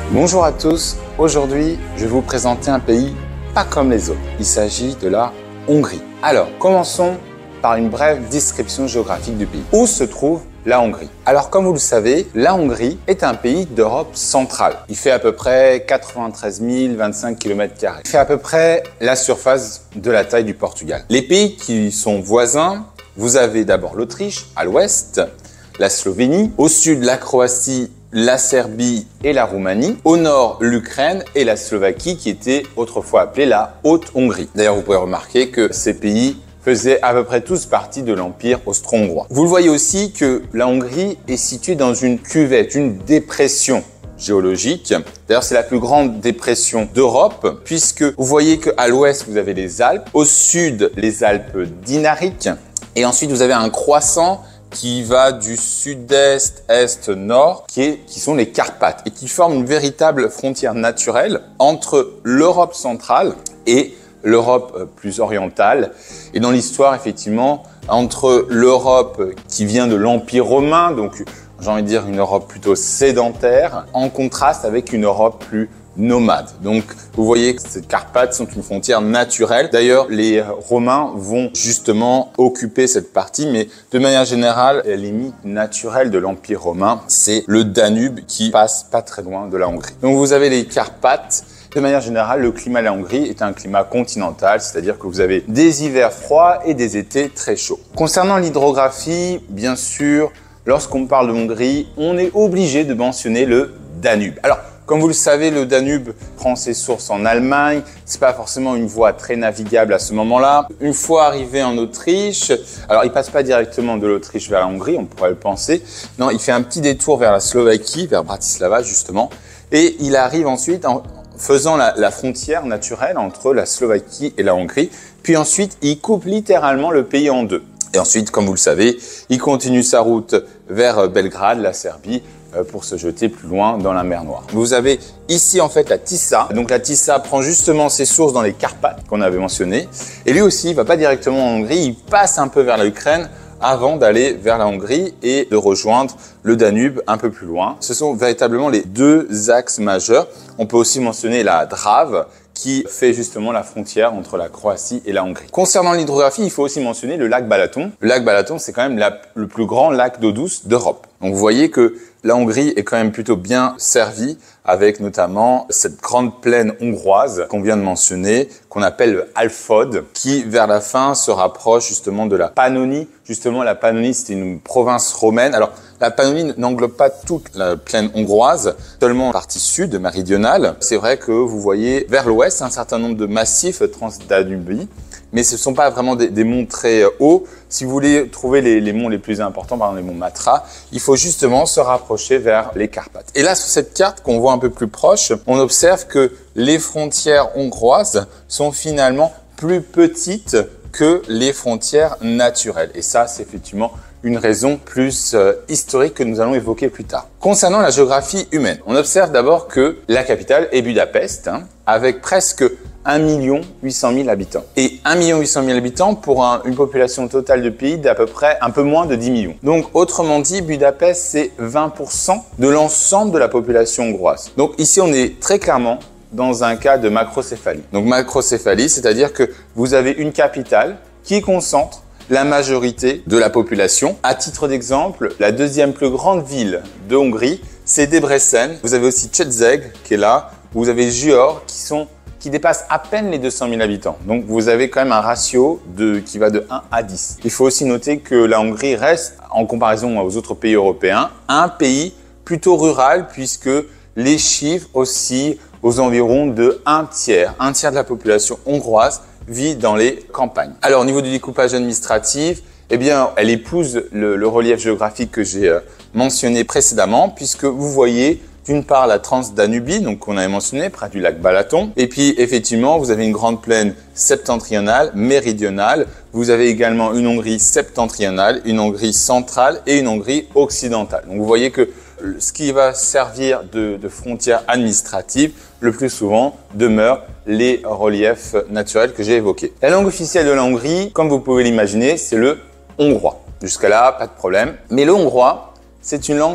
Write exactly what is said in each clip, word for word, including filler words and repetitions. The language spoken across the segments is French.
Bonjour à tous, aujourd'hui je vais vous présenter un pays pas comme les autres. Il s'agit de la Hongrie. Alors commençons par une brève description géographique du pays. Où se trouve la Hongrie? Alors comme vous le savez, la Hongrie est un pays d'Europe centrale. Il fait à peu près quatre-vingt-treize mille vingt-cinq kilomètres carrés. Il fait à peu près la surface de la taille du Portugal. Les pays qui sont voisins, vous avez d'abord l'Autriche à l'ouest, la Slovénie, au sud la Croatie, la Serbie et la Roumanie, au nord l'Ukraine et la Slovaquie qui était autrefois appelée la Haute-Hongrie. D'ailleurs, vous pouvez remarquer que ces pays faisaient à peu près tous partie de l'Empire austro-hongrois. Vous le voyez aussi que la Hongrie est située dans une cuvette, une dépression géologique. D'ailleurs, c'est la plus grande dépression d'Europe puisque vous voyez qu'à l'ouest, vous avez les Alpes, au sud, les Alpes dinariques et ensuite, vous avez un croissant qui va du sud-est, est, nord, qui, est, qui sont les Carpates et qui forment une véritable frontière naturelle entre l'Europe centrale et l'Europe plus orientale. Et dans l'histoire, effectivement, entre l'Europe qui vient de l'Empire romain, donc j'ai envie de dire une Europe plutôt sédentaire, en contraste avec une Europe plus nomade. Donc, vous voyez que ces Carpates sont une frontière naturelle. D'ailleurs, les Romains vont justement occuper cette partie, mais de manière générale, la limite naturelle de l'Empire romain, c'est le Danube qui passe pas très loin de la Hongrie. Donc, vous avez les Carpates. De manière générale, le climat de la Hongrie est un climat continental, c'est-à-dire que vous avez des hivers froids et des étés très chauds. Concernant l'hydrographie, bien sûr, lorsqu'on parle de Hongrie, on est obligé de mentionner le Danube. Alors, comme vous le savez, le Danube prend ses sources en Allemagne. C'est pas forcément une voie très navigable à ce moment-là. Une fois arrivé en Autriche, alors il passe pas directement de l'Autriche vers la Hongrie, on pourrait le penser. Non, il fait un petit détour vers la Slovaquie, vers Bratislava justement, et il arrive ensuite en faisant la, la frontière naturelle entre la Slovaquie et la Hongrie. Puis ensuite, il coupe littéralement le pays en deux. Et ensuite, comme vous le savez, il continue sa route vers Belgrade, la Serbie, pour se jeter plus loin dans la mer Noire. Vous avez ici en fait la Tisa. Donc la Tisa prend justement ses sources dans les Carpates qu'on avait mentionné. Et lui aussi, il va pas directement en Hongrie, il passe un peu vers l'Ukraine avant d'aller vers la Hongrie et de rejoindre le Danube un peu plus loin. Ce sont véritablement les deux axes majeurs. On peut aussi mentionner la Drave qui fait justement la frontière entre la Croatie et la Hongrie. Concernant l'hydrographie, il faut aussi mentionner le lac Balaton. Le lac Balaton, c'est quand même la, le plus grand lac d'eau douce d'Europe. Donc vous voyez que la Hongrie est quand même plutôt bien servie avec notamment cette grande plaine hongroise qu'on vient de mentionner, qu'on appelle le Alföld, qui vers la fin se rapproche justement de la Pannonie. Justement, la Pannonie, c'était une province romaine. Alors, la Pannonie n'englobe pas toute la plaine hongroise, seulement la partie sud, méridionale. C'est vrai que vous voyez vers l'ouest un certain nombre de massifs transdanubie, mais ce ne sont pas vraiment des, des monts très hauts. Si vous voulez trouver les, les monts les plus importants, par exemple les monts Matra, il faut justement se rapprocher vers les Carpates. Et là, sur cette carte qu'on voit un peu plus proche, on observe que les frontières hongroises sont finalement plus petites que les frontières naturelles. Et ça, c'est effectivement une raison plus euh, historique que nous allons évoquer plus tard. Concernant la géographie humaine, on observe d'abord que la capitale est Budapest, hein, avec presque un million huit cent mille habitants. Et un million huit cent mille habitants pour un, une population totale de pays d'à peu près un peu moins de dix millions. Donc, autrement dit, Budapest, c'est vingt pour cent de l'ensemble de la population hongroise. Donc ici, on est très clairement dans un cas de macrocéphalie. Donc macrocéphalie, c'est-à-dire que vous avez une capitale qui concentre la majorité de la population. À titre d'exemple, la deuxième plus grande ville de Hongrie, c'est Debrecen. Vous avez aussi Szeged qui est là. Vous avez Győr qui sont qui dépasse à peine les deux cent mille habitants. Donc, vous avez quand même un ratio de, qui va de un à dix. Il faut aussi noter que la Hongrie reste, en comparaison aux autres pays européens, un pays plutôt rural puisque les chiffres oscillent aux environs de un tiers. Un tiers de la population hongroise vit dans les campagnes. Alors, au niveau du découpage administratif, eh bien, elle épouse le, le relief géographique que j'ai euh, mentionné précédemment puisque vous voyez d'une part la Transdanubie, donc qu'on avait mentionné, près du lac Balaton. Et puis, effectivement, vous avez une grande plaine septentrionale, méridionale. Vous avez également une Hongrie septentrionale, une Hongrie centrale et une Hongrie occidentale. Donc, vous voyez que ce qui va servir de, de frontière administrative, le plus souvent, demeure les reliefs naturels que j'ai évoqués. La langue officielle de la Hongrie, comme vous pouvez l'imaginer, c'est le hongrois. Jusqu'à là, pas de problème. Mais le hongrois, c'est une langue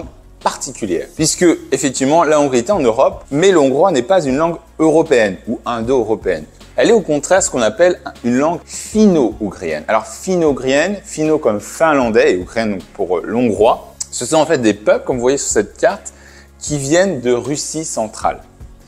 particulière, puisque effectivement la Hongrie est en Europe, mais le hongrois n'est pas une langue européenne ou indo-européenne. Elle est au contraire ce qu'on appelle une langue finno-ougrienne. Alors finno-ougrienne, finno comme finlandais et ougrienne pour l'hongrois, ce sont en fait des peuples, comme vous voyez sur cette carte, qui viennent de Russie centrale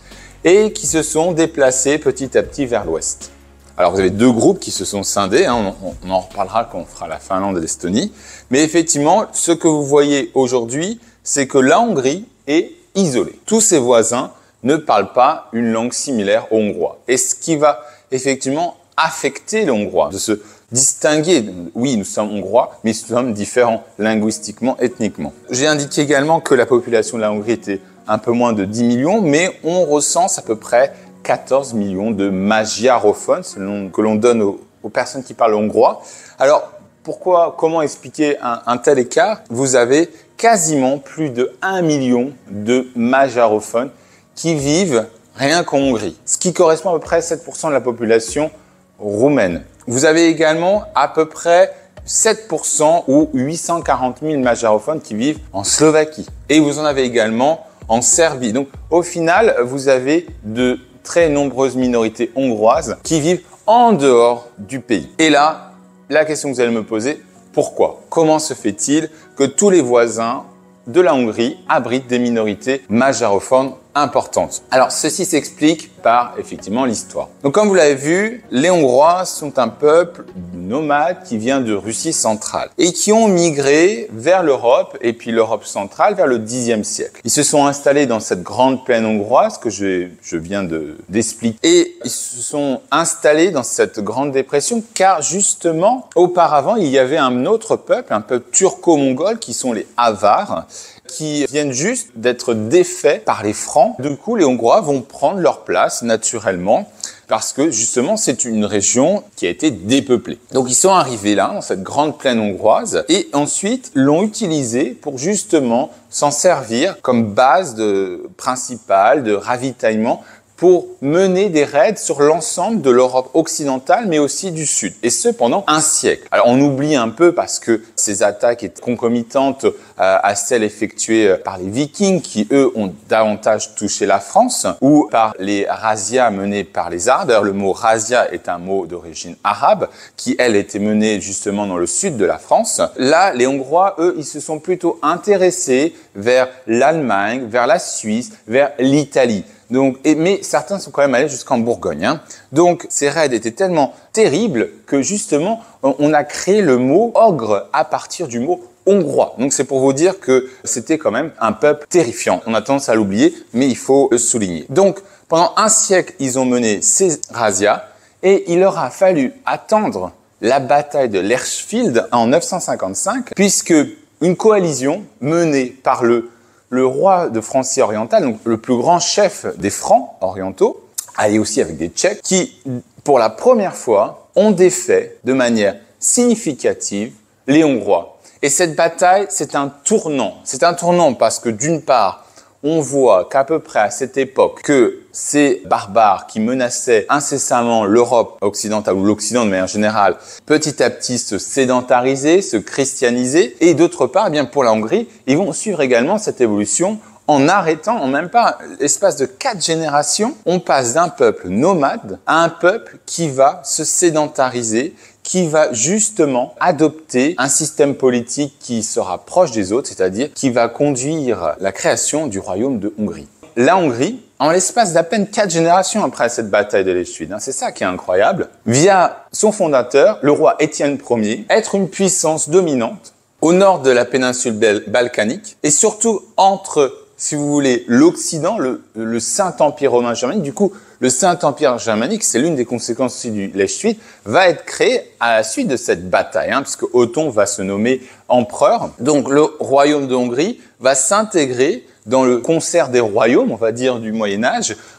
et qui se sont déplacés petit à petit vers l'ouest. Alors vous avez deux groupes qui se sont scindés, hein, on, on en reparlera quand on fera la Finlande et l'Estonie, mais effectivement ce que vous voyez aujourd'hui, c'est que la Hongrie est isolée. Tous ses voisins ne parlent pas une langue similaire au hongrois. Et ce qui va effectivement affecter le hongrois, de se distinguer. Oui, nous sommes hongrois, mais nous sommes différents linguistiquement, ethniquement. J'ai indiqué également que la population de la Hongrie était un peu moins de dix millions, mais on recense à peu près quatorze millions de magyarophones, c'est le nom que l'on donne aux, aux personnes qui parlent hongrois. Alors, pourquoi, comment expliquer un, un tel écart? Vous avez quasiment plus de un million de magyarophones qui vivent rien qu'en Hongrie, ce qui correspond à peu près à sept pour cent de la population roumaine. Vous avez également à peu près sept pour cent ou huit cent quarante mille magyarophones qui vivent en Slovaquie. Et vous en avez également en Serbie. Donc au final, vous avez de très nombreuses minorités hongroises qui vivent en dehors du pays. Et là, la question que vous allez me poser, pourquoi? Comment se fait-il que tous les voisins de la Hongrie abritent des minorités magyarophones importantes? Alors, ceci s'explique par, effectivement, l'histoire. Donc, comme vous l'avez vu, les Hongrois sont un peuple nomade qui vient de Russie centrale et qui ont migré vers l'Europe et puis l'Europe centrale vers le dixième siècle. Ils se sont installés dans cette grande plaine hongroise que je, je viens de, d'expliquer et ils se sont installés dans cette grande dépression car, justement, auparavant, il y avait un autre peuple, un peuple turco-mongol qui sont les Avars, qui viennent juste d'être défaits par les Francs. Du coup, les Hongrois vont prendre leur place naturellement parce que justement, c'est une région qui a été dépeuplée. Donc, ils sont arrivés là, dans cette grande plaine hongroise et ensuite l'ont utilisée pour justement s'en servir comme base de, principale de ravitaillement pour mener des raids sur l'ensemble de l'Europe occidentale, mais aussi du Sud. Et ce, pendant un siècle. Alors, on oublie un peu parce que ces attaques étaient concomitantes euh, à celles effectuées par les Vikings, qui, eux, ont davantage touché la France, ou par les razzias menées par les Arabes. D'ailleurs, le mot razzia est un mot d'origine arabe, qui, elle, était menée justement dans le sud de la France. Là, les Hongrois, eux, ils se sont plutôt intéressés vers l'Allemagne, vers la Suisse, vers l'Italie. Donc, et, mais certains sont quand même allés jusqu'en Bourgogne. Hein. Donc, ces raids étaient tellement terribles que justement, on, on a créé le mot ogre à partir du mot hongrois. Donc, c'est pour vous dire que c'était quand même un peuple terrifiant. On a tendance à l'oublier, mais il faut le souligner. Donc, pendant un siècle, ils ont mené ces razzias et il leur a fallu attendre la bataille de Lerchfield en neuf cent cinquante-cinq, puisque une coalition menée par le Le roi de Francie orientale, donc le plus grand chef des Francs orientaux, allié aussi avec des Tchèques, qui, pour la première fois, ont défait de manière significative les Hongrois. Et cette bataille, c'est un tournant. C'est un tournant parce que, d'une part, on voit qu'à peu près à cette époque, que ces barbares qui menaçaient incessamment l'Europe occidentale ou l'Occident de manière générale, petit à petit se sédentariser, se christianiser. Et d'autre part, eh bien pour la Hongrie, ils vont suivre également cette évolution en arrêtant, en même pas l'espace de quatre générations, on passe d'un peuple nomade à un peuple qui va se sédentariser, qui va justement adopter un système politique qui sera proche des autres, c'est-à-dire qui va conduire la création du royaume de Hongrie. La Hongrie, en l'espace d'à peine quatre générations après cette bataille de l'Echtfeld, hein, c'est ça qui est incroyable, via son fondateur, le roi Étienne Ier, être une puissance dominante au nord de la péninsule balkanique et surtout entre, si vous voulez, l'Occident, le, le Saint-Empire romain germanique. Du coup, le Saint-Empire germanique, c'est l'une des conséquences aussi du Lechlwitz, va être créé à la suite de cette bataille, hein, puisque Othon va se nommer empereur. Donc, le royaume de Hongrie va s'intégrer dans le concert des royaumes, on va dire, du Moyen-Âge,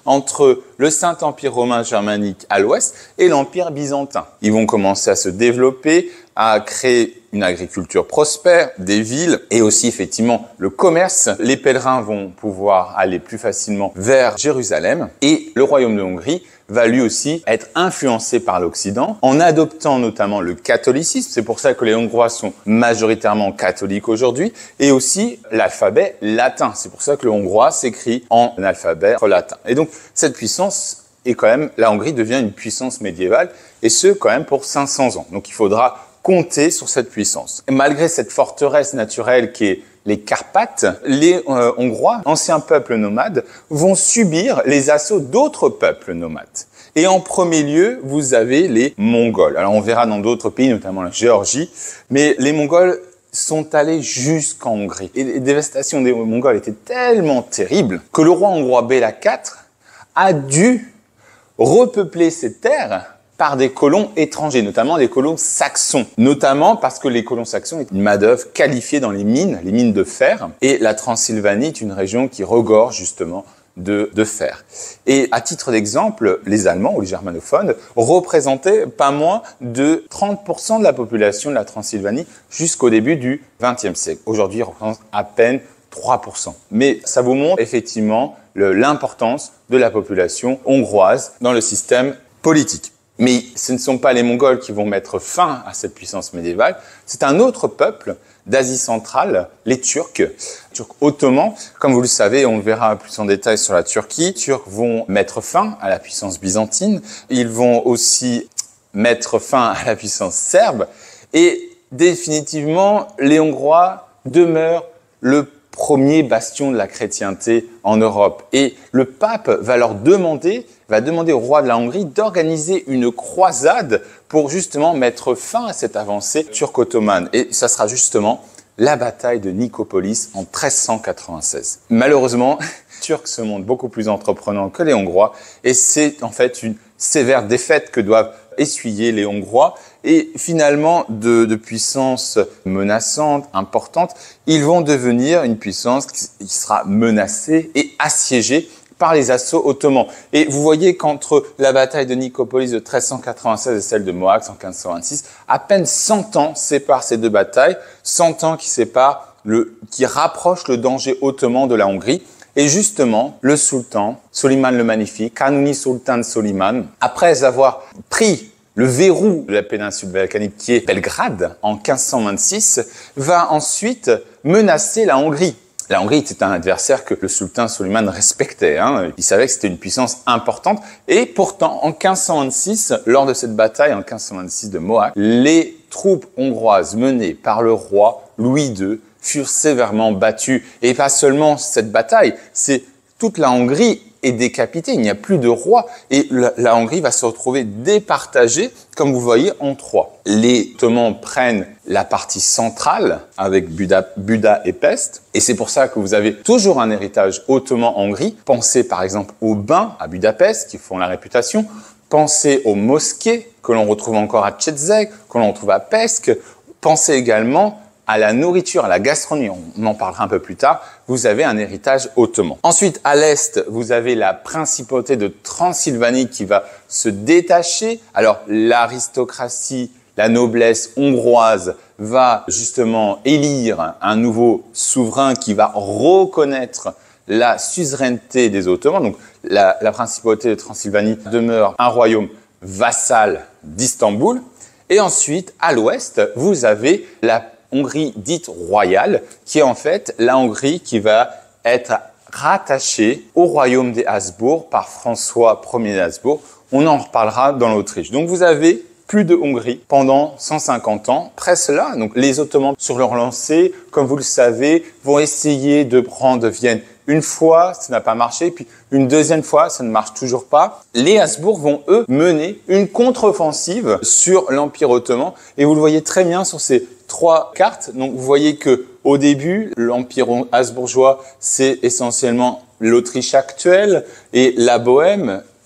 entre le Saint-Empire romain germanique à l'ouest et l'Empire byzantin. Ils vont commencer à se développer, à créer une agriculture prospère, des villes et aussi effectivement le commerce. Les pèlerins vont pouvoir aller plus facilement vers Jérusalem et le royaume de Hongrie va lui aussi être influencé par l'Occident en adoptant notamment le catholicisme. C'est pour ça que les Hongrois sont majoritairement catholiques aujourd'hui et aussi l'alphabet latin. C'est pour ça que le hongrois s'écrit en alphabet latin. Et donc cette puissance est quand même, la Hongrie devient une puissance médiévale et ce quand même pour cinq cents ans. Donc il faudra compter sur cette puissance. Et malgré cette forteresse naturelle qui est les Carpates, les euh, Hongrois, anciens peuples nomades, vont subir les assauts d'autres peuples nomades. Et en premier lieu, vous avez les Mongols. Alors on verra dans d'autres pays, notamment la Géorgie, mais les Mongols sont allés jusqu'en Hongrie. Et les dévastations des Mongols étaient tellement terribles que le roi hongrois Béla quatre a dû repeupler ces terres par des colons étrangers, notamment des colons saxons. Notamment parce que les colons saxons étaient une main-d'œuvre qualifiée dans les mines, les mines de fer. Et la Transylvanie est une région qui regorge justement de, de fer. Et à titre d'exemple, les Allemands ou les germanophones représentaient pas moins de trente pour cent de la population de la Transylvanie jusqu'au début du vingtième siècle. Aujourd'hui, ils représentent à peine trois pour cent. Mais ça vous montre effectivement le, l'importance de la population hongroise dans le système politique. Mais ce ne sont pas les Mongols qui vont mettre fin à cette puissance médiévale, c'est un autre peuple d'Asie centrale, les Turcs. Les Turcs ottomans, comme vous le savez, on le verra plus en détail sur la Turquie. Les Turcs vont mettre fin à la puissance byzantine, ils vont aussi mettre fin à la puissance serbe, et définitivement, les Hongrois demeurent le premier bastion de la chrétienté en Europe. Et le pape va leur demander, va demander au roi de la Hongrie d'organiser une croisade pour justement mettre fin à cette avancée turco-ottomane. Et ça sera justement la bataille de Nicopolis en treize cent quatre-vingt-seize. Malheureusement, les Turcs se montrent beaucoup plus entreprenants que les Hongrois et c'est en fait une sévère défaite que doivent essuyer les Hongrois. Et finalement, de, de puissance menaçante, importante, ils vont devenir une puissance qui, qui sera menacée et assiégée par les assauts ottomans. Et vous voyez qu'entre la bataille de Nicopolis de treize cent quatre-vingt-seize et celle de Mohacs en quinze cent vingt-six, à peine cent ans séparent ces deux batailles, cent ans qui séparent le, qui rapprochent le danger ottoman de la Hongrie. Et justement, le sultan, Soliman le Magnifique, Kanuni Sultan Soliman, après avoir pris le verrou de la péninsule balkanique qui est Belgrade en quinze cent vingt-six, va ensuite menacer la Hongrie. La Hongrie était un adversaire que le sultan Soliman respectait. Hein. Il savait que c'était une puissance importante. Et pourtant, en quinze cent vingt-six, lors de cette bataille, en quinze cent vingt-six de Mohacs, les troupes hongroises menées par le roi Louis deux furent sévèrement battues. Et pas seulement cette bataille, c'est toute la Hongrie est décapitée. Il n'y a plus de roi. Et la, la Hongrie va se retrouver départagée, comme vous voyez, en trois. Les Ottomans prennent la partie centrale avec Buda, Buda et Pest. Et c'est pour ça que vous avez toujours un héritage ottoman en Hongrie. Pensez par exemple aux bains à Budapest, qui font la réputation. Pensez aux mosquées, que l'on retrouve encore à Szeged, que l'on retrouve à Pest. Pensez également à la nourriture, à la gastronomie, on en parlera un peu plus tard, vous avez un héritage ottoman. Ensuite, à l'est, vous avez la principauté de Transylvanie qui va se détacher. Alors, l'aristocratie, la noblesse hongroise va justement élire un nouveau souverain qui va reconnaître la suzeraineté des Ottomans. Donc, la, la principauté de Transylvanie demeure un royaume vassal d'Istanbul. Et ensuite, à l'ouest, vous avez la Hongrie dite royale, qui est en fait la Hongrie qui va être rattachée au royaume des Habsbourg par François Ier d'Habsbourg. On en reparlera dans l'Autriche. Donc vous avez plus de Hongrie pendant cent cinquante ans, presque là. Donc les Ottomans, sur leur lancée, comme vous le savez, vont essayer de prendre Vienne une fois, ça n'a pas marché, puis une deuxième fois, ça ne marche toujours pas. Les Habsbourg vont, eux, mener une contre-offensive sur l'Empire ottoman. Et vous le voyez très bien sur ces trois cartes. Donc vous voyez que au début, l'Empire habsbourgeois, c'est essentiellement l'Autriche actuelle et la Bohême,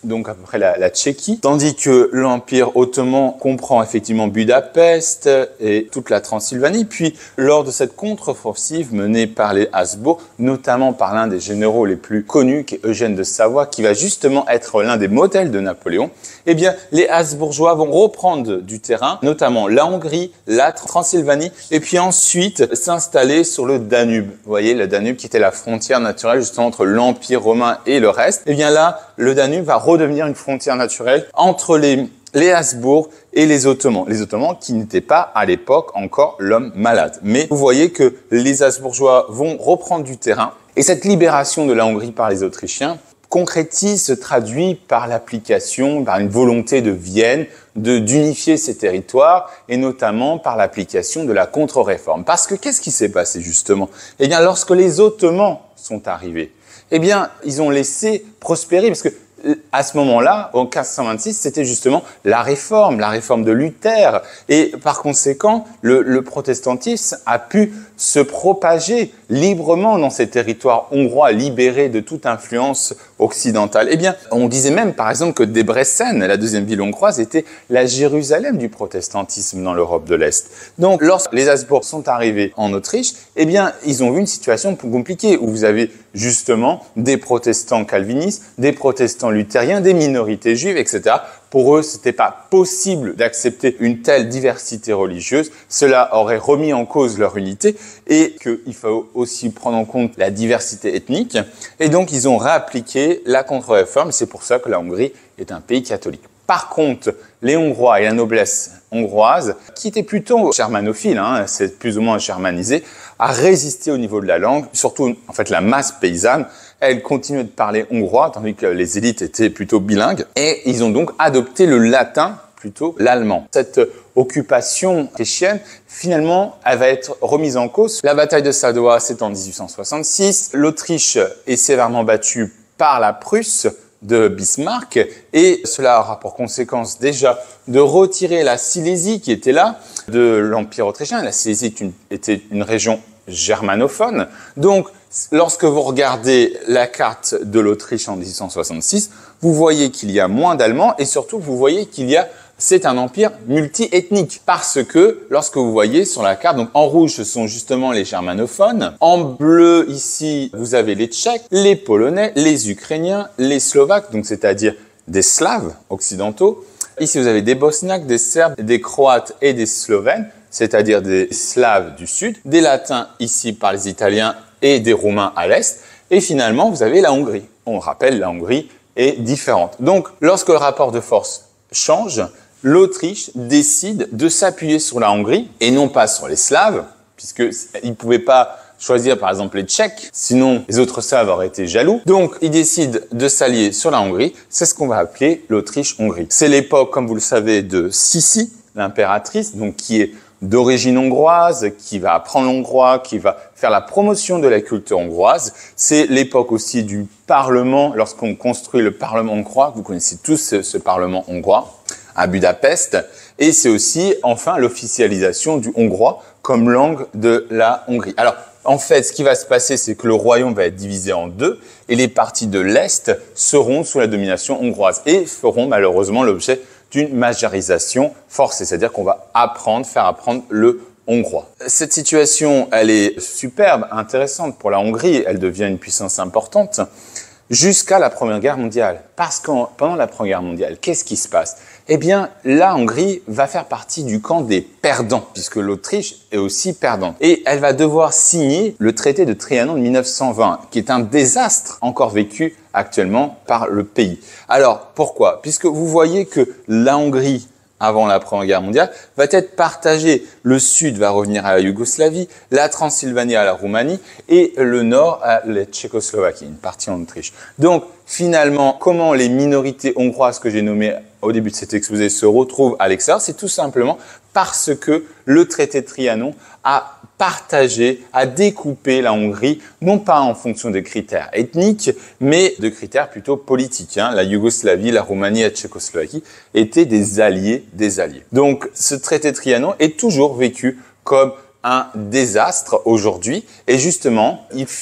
donc à peu près la, la Tchéquie, tandis que l'Empire ottoman comprend effectivement Budapest et toute la Transylvanie. Puis, lors de cette contre-offensive menée par les Habsbourg, notamment par l'un des généraux les plus connus, qui est Eugène de Savoie, qui va justement être l'un des modèles de Napoléon, eh bien, les Habsbourgeois vont reprendre du terrain, notamment la Hongrie, la Transylvanie, et puis ensuite s'installer sur le Danube. Vous voyez, le Danube qui était la frontière naturelle justement entre l'Empire romain et le reste. Eh bien là, le Danube va redevenir une frontière naturelle entre les, les Habsbourg et les Ottomans. Les Ottomans qui n'étaient pas à l'époque encore l'homme malade. Mais vous voyez que les Habsbourgeois vont reprendre du terrain. Et cette libération de la Hongrie par les Autrichiens concrétise, se traduit par l'application, par une volonté de Vienne de d'unifier ces territoires et notamment par l'application de la contre-réforme. Parce que qu'est-ce qui s'est passé justement? Eh bien, lorsque les Ottomans sont arrivés, eh bien, ils ont laissé prospérer parce que à ce moment-là, en quinze cent vingt-six, c'était justement la réforme, la réforme de Luther. Et par conséquent, le, le protestantisme a pu se propager librement dans ces territoires hongrois libérés de toute influence occidentale. Eh bien, on disait même, par exemple, que Debrecen, la deuxième ville hongroise, était la Jérusalem du protestantisme dans l'Europe de l'Est. Donc, lorsque les Habsbourg sont arrivés en Autriche, eh bien, ils ont vu une situation plus compliquée où vous avez justement des protestants calvinistes, des protestants luthériens, des minorités juives, et cetera. Pour eux, c'était pas possible d'accepter une telle diversité religieuse. Cela aurait remis en cause leur unité et qu'il faut aussi prendre en compte la diversité ethnique. Et donc, ils ont réappliqué la contre-réforme. C'est pour ça que la Hongrie est un pays catholique. Par contre, les Hongrois et la noblesse hongroise, qui étaient plutôt germanophiles, hein, c'est plus ou moins germanisé, a résisté au niveau de la langue, surtout en fait la masse paysanne. Elle continuait de parler hongrois, tandis que les élites étaient plutôt bilingues. Et ils ont donc adopté le latin plutôt l'allemand. Cette occupation autrichienne, finalement, elle va être remise en cause. La bataille de Sadowa, c'est en dix-huit cent soixante-six. L'Autriche est sévèrement battue par la Prusse de Bismarck et cela aura pour conséquence déjà de retirer la Silésie qui était là de l'Empire autrichien. La Silésie est une, était une région germanophone. Donc, lorsque vous regardez la carte de l'Autriche en dix-huit cent soixante-six, vous voyez qu'il y a moins d'Allemands et surtout vous voyez qu'il y a c'est un empire multi-ethnique parce que lorsque vous voyez sur la carte, donc en rouge ce sont justement les germanophones, en bleu ici vous avez les Tchèques, les Polonais, les Ukrainiens, les Slovaques, donc c'est-à-dire des Slaves occidentaux. Ici vous avez des Bosniaques, des Serbes, des Croates et des Slovènes, c'est-à-dire des Slaves du sud, des Latins ici par les Italiens et des Roumains à l'est, et finalement vous avez la Hongrie. On rappelle, la Hongrie est différente. Donc lorsque le rapport de force change, l'Autriche décide de s'appuyer sur la Hongrie et non pas sur les Slaves, puisqu'ils ne pouvaient pas choisir par exemple les Tchèques, sinon les autres Slaves auraient été jaloux. Donc ils décident de s'allier sur la Hongrie, c'est ce qu'on va appeler l'Autriche-Hongrie. C'est l'époque, comme vous le savez, de Sissi, l'impératrice, donc qui est d'origine hongroise, qui va apprendre l'hongrois, qui va faire la promotion de la culture hongroise. C'est l'époque aussi du Parlement, lorsqu'on construit le Parlement hongrois, vous connaissez tous ce, ce Parlement hongrois, à Budapest, et c'est aussi, enfin, l'officialisation du hongrois comme langue de la Hongrie. Alors, en fait, ce qui va se passer, c'est que le royaume va être divisé en deux, et les parties de l'Est seront sous la domination hongroise, et feront malheureusement l'objet d'une majorisation forcée, c'est-à-dire qu'on va apprendre, faire apprendre le hongrois. Cette situation, elle est superbe, intéressante pour la Hongrie, elle devient une puissance importante, jusqu'à la Première Guerre mondiale. Parce que pendant la Première Guerre mondiale, qu'est-ce qui se passe? Eh bien, la Hongrie va faire partie du camp des perdants, puisque l'Autriche est aussi perdante. Et elle va devoir signer le traité de Trianon de mille neuf cent vingt, qui est un désastre encore vécu actuellement par le pays. Alors, pourquoi? Puisque vous voyez que la Hongrie, avant la Première Guerre mondiale, va être partagée. Le sud va revenir à la Yougoslavie, la Transylvanie à la Roumanie et le nord à la Tchécoslovaquie, une partie en Autriche. Donc, finalement, comment les minorités hongroises que j'ai nommées au début de cet exposé se retrouvent à l'extérieur? C'est tout simplement parce que le traité de Trianon a partagé, a découpé la Hongrie, non pas en fonction de critères ethniques, mais de critères plutôt politiques. Hein. La Yougoslavie, la Roumanie et la Tchécoslovaquie étaient des alliés des alliés. Donc, ce traité de Trianon est toujours vécu comme un désastre aujourd'hui. Et justement, il fut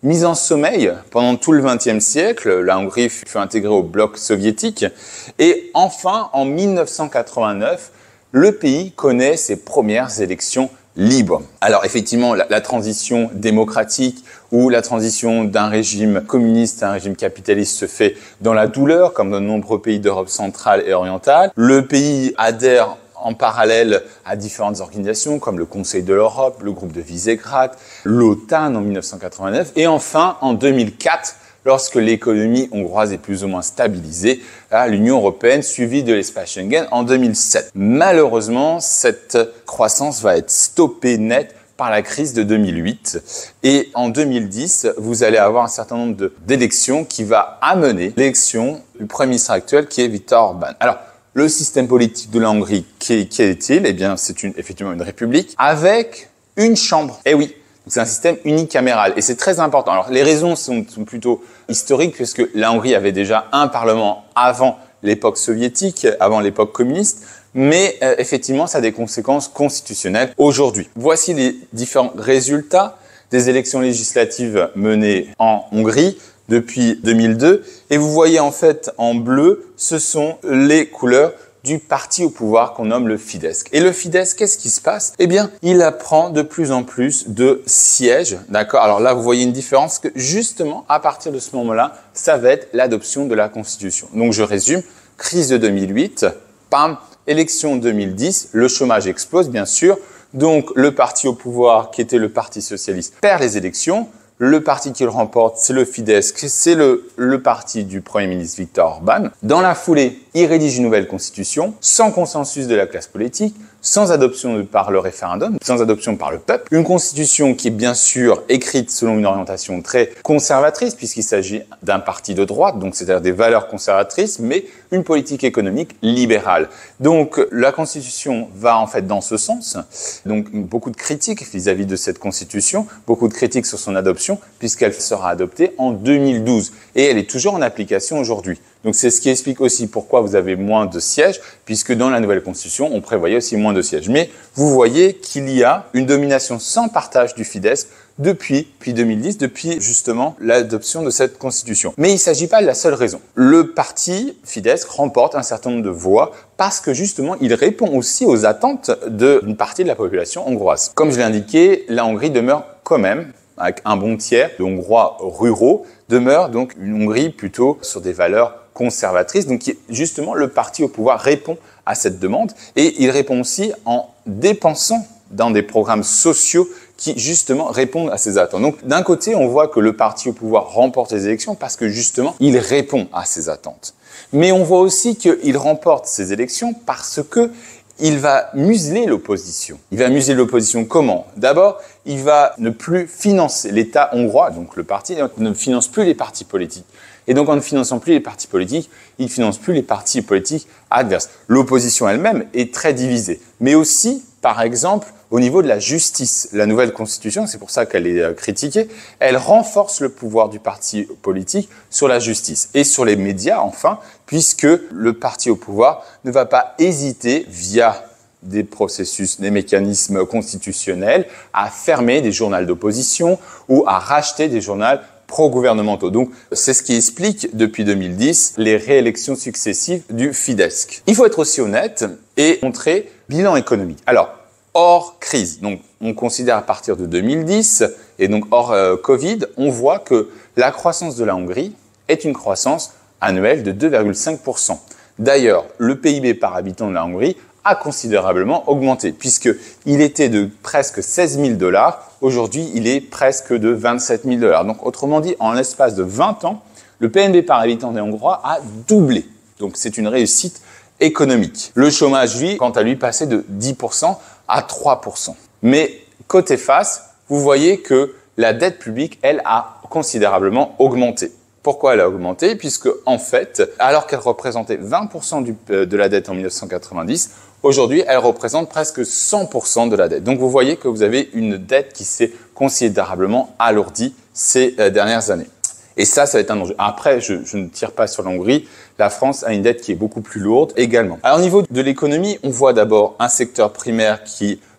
mise en sommeil pendant tout le vingtième siècle. La Hongrie fut intégrée au bloc soviétique. Et enfin, en mille neuf cent quatre-vingt-neuf, le pays connaît ses premières élections libres. Alors effectivement, la, la transition démocratique ou la transition d'un régime communiste à un régime capitaliste se fait dans la douleur, comme dans de nombreux pays d'Europe centrale et orientale. Le pays adhère en parallèle à différentes organisations comme le Conseil de l'Europe, le groupe de Visegrad, l'OTAN en mille neuf cent quatre-vingt-neuf et enfin en deux mille quatre, lorsque l'économie hongroise est plus ou moins stabilisée, à l'Union européenne suivie de l'espace Schengen en deux mille sept. Malheureusement, cette croissance va être stoppée net par la crise de deux mille huit. Et en deux mille dix, vous allez avoir un certain nombre d'élections qui va amener l'élection du Premier ministre actuel qui est Viktor Orbán. Alors, le système politique de la Hongrie, quel est-il? Eh bien, c'est une, effectivement une république avec une chambre. Eh oui, c'est un système unicaméral et c'est très important. Alors, les raisons sont, sont plutôt historiques puisque la Hongrie avait déjà un parlement avant l'époque soviétique, avant l'époque communiste, mais euh, effectivement, ça a des conséquences constitutionnelles aujourd'hui. Voici les différents résultats des élections législatives menées en Hongrie depuis deux mille deux. Et vous voyez en fait en bleu, ce sont les couleurs du parti au pouvoir qu'on nomme le Fidesz. Et le Fidesz, qu'est-ce qui se passe? Eh bien, il apprend de plus en plus de sièges, d'accord? Alors là, vous voyez une différence que justement, à partir de ce moment-là, ça va être l'adoption de la Constitution. Donc je résume, crise de deux mille huit, pam, élection deux mille dix, le chômage explose bien sûr, donc le parti au pouvoir qui était le Parti socialiste perd les élections. Le parti qui le remporte, c'est le Fidesz, c'est le, le parti du Premier ministre Viktor Orbán. Dans la foulée, il rédige une nouvelle constitution, sans consensus de la classe politique, sans adoption par le référendum, sans adoption par le peuple. Une constitution qui est bien sûr écrite selon une orientation très conservatrice, puisqu'il s'agit d'un parti de droite, donc c'est-à-dire des valeurs conservatrices, mais une politique économique libérale. Donc la constitution va en fait dans ce sens. Donc beaucoup de critiques vis-à-vis de cette constitution, beaucoup de critiques sur son adoption, puisqu'elle sera adoptée en deux mille douze et elle est toujours en application aujourd'hui. Donc c'est ce qui explique aussi pourquoi vous avez moins de sièges, puisque dans la nouvelle constitution, on prévoyait aussi moins de sièges. Mais vous voyez qu'il y a une domination sans partage du Fidesz depuis, depuis deux mille dix, depuis justement l'adoption de cette constitution. Mais il ne s'agit pas de la seule raison. Le parti Fidesz remporte un certain nombre de voix parce que justement, il répond aussi aux attentes d'une partie de la population hongroise. Comme je l'ai indiqué, la Hongrie demeure quand même, avec un bon tiers de Hongrois ruraux, demeure donc une Hongrie plutôt sur des valeurs conservatrices. Donc justement, le parti au pouvoir répond à cette demande et il répond aussi en dépensant dans des programmes sociaux qui justement répondent à ces attentes. Donc d'un côté, on voit que le parti au pouvoir remporte les élections parce que justement, il répond à ces attentes. Mais on voit aussi qu'il remporte ces élections parce que il va museler l'opposition. Il va museler l'opposition comment? D'abord, il va ne plus financer l'État hongrois, donc le parti ne finance plus les partis politiques. Et donc en ne finançant plus les partis politiques, il ne finance plus les partis politiques adverses. L'opposition elle-même est très divisée. Mais aussi, par exemple, au niveau de la justice, la nouvelle constitution, c'est pour ça qu'elle est critiquée, elle renforce le pouvoir du parti politique sur la justice et sur les médias, enfin, puisque le parti au pouvoir ne va pas hésiter, via des processus, des mécanismes constitutionnels, à fermer des journaux d'opposition ou à racheter des journaux pro-gouvernementaux. Donc, c'est ce qui explique, depuis deux mille dix, les réélections successives du Fidesz. Il faut être aussi honnête et montrer bilan économique. Alors, hors crise, donc on considère à partir de deux mille dix et donc hors euh, Covid, on voit que la croissance de la Hongrie est une croissance annuelle de deux virgule cinq pour cent. D'ailleurs, le P I B par habitant de la Hongrie a considérablement augmenté puisqu'il était de presque seize mille dollars. Aujourd'hui, il est presque de vingt-sept mille dollars. Donc, autrement dit, en l'espace de vingt ans, le P N B par habitant des Hongrois a doublé. Donc, c'est une réussite économique. Le chômage, lui, quant à lui, passait de dix pour cent à trois pour cent. Mais côté face, vous voyez que la dette publique, elle, a considérablement augmenté. Pourquoi elle a augmenté? Puisque, en fait, alors qu'elle représentait vingt pour cent du, de la dette en mille neuf cent quatre-vingt-dix, aujourd'hui, elle représente presque cent pour cent de la dette. Donc, vous voyez que vous avez une dette qui s'est considérablement alourdie ces euh, dernières années. Et ça, ça va être un enjeu. Après, je, je ne tire pas sur la Hongrie. La France a une dette qui est beaucoup plus lourde également. Alors, au niveau de l'économie, on voit d'abord un secteur primaire qui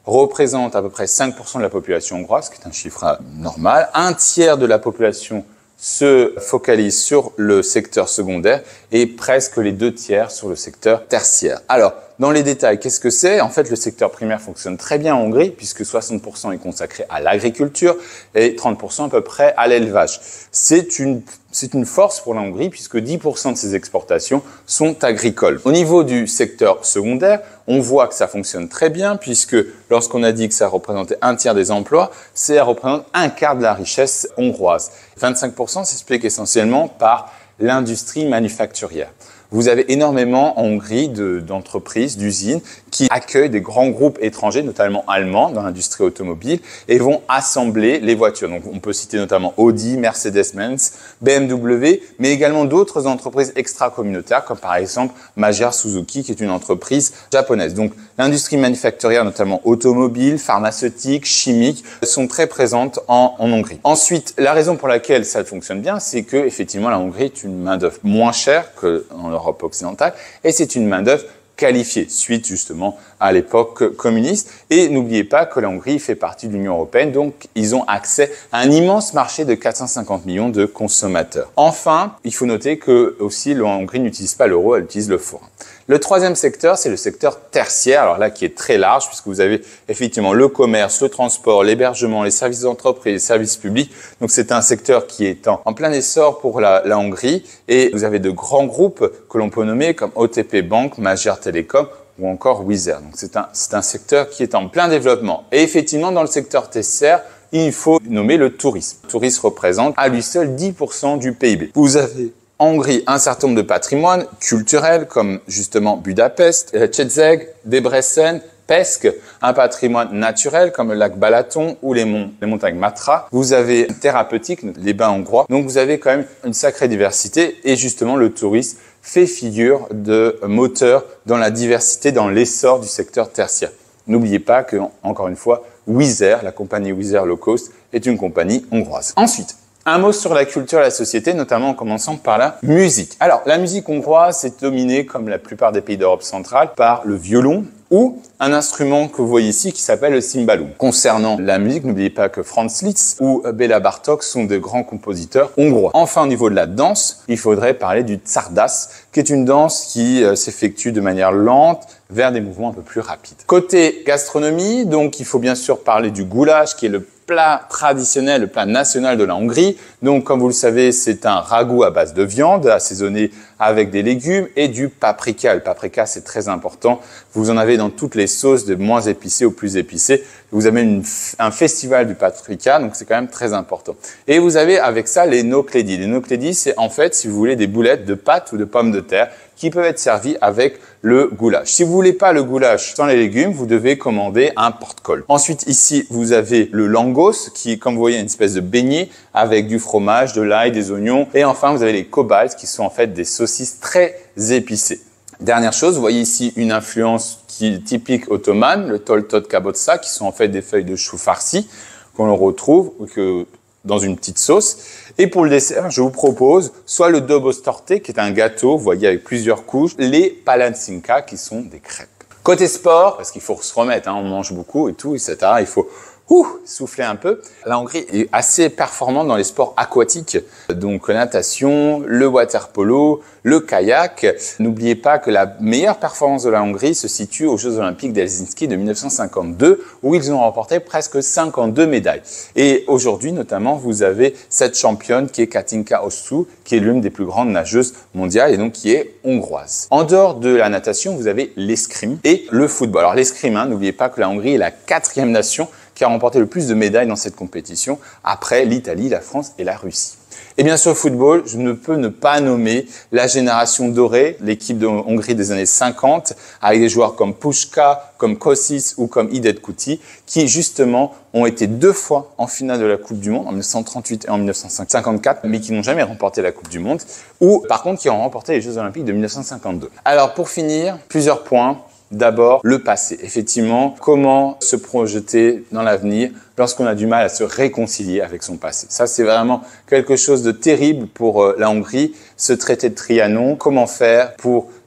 représente à peu près cinq pour cent de la population hongroise, ce qui est un chiffre normal. Un tiers de la population se focalise sur le secteur secondaire et presque les deux tiers sur le secteur tertiaire. Alors, dans les détails, qu'est-ce que c'est? En fait, le secteur primaire fonctionne très bien en Hongrie puisque soixante pour cent est consacré à l'agriculture et trente pour cent à peu près à l'élevage. C'est une, c'est une force pour la Hongrie puisque dix pour cent de ses exportations sont agricoles. Au niveau du secteur secondaire, on voit que ça fonctionne très bien puisque lorsqu'on a dit que ça représentait un tiers des emplois, ça représente un quart de la richesse hongroise. vingt-cinq pour cent s'explique essentiellement par l'industrie manufacturière. Vous avez énormément en Hongrie de, d'entreprises, d'usines qui accueillent des grands groupes étrangers, notamment allemands, dans l'industrie automobile et vont assembler les voitures. Donc, on peut citer notamment Audi, Mercedes-Benz, B M W, mais également d'autres entreprises extra-communautaires, comme par exemple Magyar Suzuki, qui est une entreprise japonaise. Donc, l'industrie manufacturière, notamment automobile, pharmaceutique, chimique, sont très présentes en, en Hongrie. Ensuite, la raison pour laquelle ça fonctionne bien, c'est que effectivement, la Hongrie est une main-d'œuvre moins chère qu'en Europe occidentale, et c'est une main-d'œuvre qualifiée, suite justement à l'époque communiste. Et n'oubliez pas que la Hongrie fait partie de l'Union européenne, donc ils ont accès à un immense marché de quatre cent cinquante millions de consommateurs. Enfin, il faut noter que aussi la Hongrie n'utilise pas l'euro, elle utilise le forain. Le troisième secteur, c'est le secteur tertiaire, alors là qui est très large puisque vous avez effectivement le commerce, le transport, l'hébergement, les services d'entreprise, les services publics. Donc c'est un secteur qui est en, en plein essor pour la, la Hongrie et vous avez de grands groupes que l'on peut nommer comme O T P Bank, Magyar Telekom ou encore Wizz Air. Donc c'est un, c'est un secteur qui est en plein développement. Et effectivement, dans le secteur tertiaire, il faut nommer le tourisme. Le tourisme représente à lui seul dix pour cent du P I B. Vous avez en Hongrie un certain nombre de patrimoines culturels comme justement Budapest, Szeged, Debrecen, Pest, un patrimoine naturel comme le lac Balaton ou les, monts, les montagnes Matra. Vous avez thérapeutique, les bains hongrois. Donc vous avez quand même une sacrée diversité et justement le tourisme fait figure de moteur dans la diversité, dans l'essor du secteur tertiaire. N'oubliez pas que, encore une fois, Wizz Air, la compagnie Wizz Air Low Cost, est une compagnie hongroise. Ensuite, un mot sur la culture et la société, notamment en commençant par la musique. Alors, la musique hongroise est dominée, comme la plupart des pays d'Europe centrale, par le violon ou un instrument que vous voyez ici qui s'appelle le cymbalum. Concernant la musique, n'oubliez pas que Franz Liszt ou Béla Bartók sont de grands compositeurs hongrois. Enfin, au niveau de la danse, il faudrait parler du czardas, qui est une danse qui euh, s'effectue de manière lente vers des mouvements un peu plus rapides. Côté gastronomie, donc il faut bien sûr parler du goulash, qui est le plat traditionnel, le plat national de la Hongrie. Donc, comme vous le savez, c'est un ragoût à base de viande, assaisonné avec des légumes et du paprika. Le paprika, c'est très important. Vous en avez dans toutes les sauces, de moins épicées au plus épicées. Vous avez une, un festival du paprika, donc c'est quand même très important. Et vous avez avec ça les noklédi. Les noklédi, c'est en fait, si vous voulez, des boulettes de pâtes ou de pommes de terre qui peuvent être servies avec le goulash. Si vous voulez pas le goulash sans les légumes, vous devez commander un porte-colle. Ensuite, ici, vous avez le langos, qui, comme vous voyez, est une espèce de beignet avec du fromage, de l'ail, des oignons. Et enfin, vous avez les kobals, qui sont en fait des saucisses très épicées. Dernière chose, vous voyez ici une influence qui est typique ottomane, le toltot kabotsa, qui sont en fait des feuilles de chou farcies qu'on retrouve que dans une petite sauce. Et pour le dessert, je vous propose soit le dobos torte, qui est un gâteau, vous voyez, avec plusieurs couches, les palancinka, qui sont des crêpes. Côté sport, parce qu'il faut se remettre, hein, on mange beaucoup et tout, et cetera. Il faut ouh, souffler un peu. La Hongrie est assez performante dans les sports aquatiques, donc la natation, le water polo, le kayak. N'oubliez pas que la meilleure performance de la Hongrie se situe aux Jeux Olympiques d'Helsinki de mille neuf cent cinquante-deux, où ils ont remporté presque cinquante-deux médailles. Et aujourd'hui, notamment, vous avez cette championne qui est Katinka Hosszú, qui est l'une des plus grandes nageuses mondiales et donc qui est hongroise. En dehors de la natation, vous avez l'escrime et le football. Alors l'escrime, hein, n'oubliez pas que la Hongrie est la quatrième nation qui a remporté le plus de médailles dans cette compétition, après l'Italie, la France et la Russie. Et bien sûr, football, je ne peux ne pas nommer la génération dorée, l'équipe de Hongrie des années cinquante, avec des joueurs comme Puska, comme Kosic ou comme Idet Kuti, qui justement ont été deux fois en finale de la Coupe du Monde, en mille neuf cent trente-huit et en mille neuf cent cinquante-quatre, mais qui n'ont jamais remporté la Coupe du Monde, ou par contre qui ont remporté les Jeux Olympiques de mille neuf cent cinquante-deux. Alors pour finir, plusieurs points. D'abord, le passé. Effectivement, comment se projeter dans l'avenir lorsqu'on a du mal à se réconcilier avec son passé. Ça, c'est vraiment quelque chose de terrible pour la Hongrie, ce traité de Trianon. Comment faire pour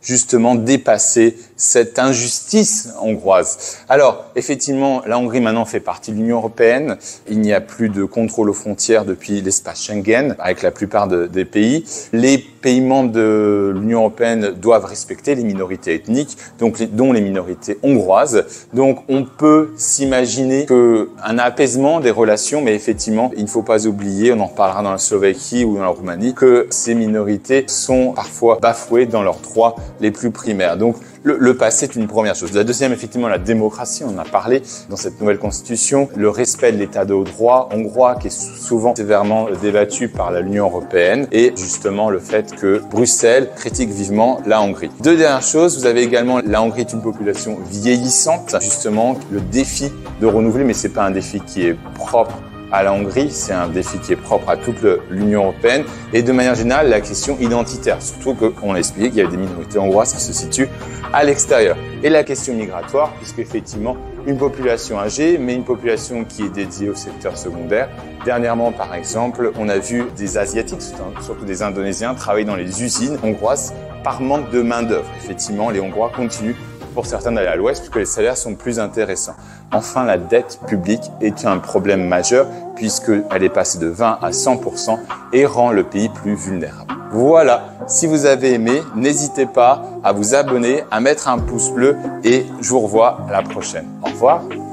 justement dépasser cette injustice hongroise. Alors, effectivement, la Hongrie maintenant fait partie de l'Union européenne. Il n'y a plus de contrôle aux frontières depuis l'espace Schengen avec la plupart de, des pays. Les pays membres de l'Union européenne doivent respecter les minorités ethniques, donc les, dont les minorités hongroises. Donc, on peut s'imaginer qu'un apaisement des relations, mais effectivement, il ne faut pas oublier, on en reparlera dans la Slovaquie ou dans la Roumanie, que ces minorités sont parfois bafouées dans leurs droits les plus primaires. Donc, le, le passé est une première chose. La deuxième, effectivement, la démocratie, on en a parlé dans cette nouvelle constitution, le respect de l'état de droit hongrois qui est souvent sévèrement débattu par l'Union européenne et justement le fait que Bruxelles critique vivement la Hongrie. Deux dernières choses, vous avez également la Hongrie est une population vieillissante, justement le défi de renouveler, mais c'est pas un défi qui est propre à la Hongrie, c'est un défi qui est propre à toute l'Union européenne et de manière générale la question identitaire, surtout qu'on a expliqué qu'il y avait des minorités hongroises qui se situent à l'extérieur. Et la question migratoire, puisque effectivement une population âgée, mais une population qui est dédiée au secteur secondaire. Dernièrement, par exemple, on a vu des Asiatiques, surtout des Indonésiens, travailler dans les usines hongroises par manque de main-d'œuvre. Effectivement, les Hongrois continuent pour certains d'aller à l'ouest puisque les salaires sont plus intéressants. Enfin, la dette publique est un problème majeur puisqu'elle est passée de vingt à cent pour cent et rend le pays plus vulnérable. Voilà, si vous avez aimé, n'hésitez pas à vous abonner, à mettre un pouce bleu et je vous revois à la prochaine. Au revoir.